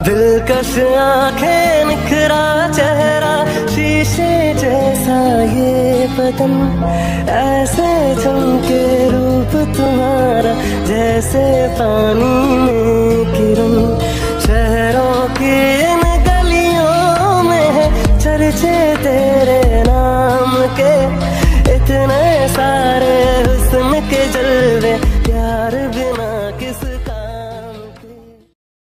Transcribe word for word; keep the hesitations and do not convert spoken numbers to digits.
दिलकश आंखें, निखरा चेहरा, शीशे जैसा ये बदन, ऐसे चमके रूप तुम्हारा जैसे पानी में किरण।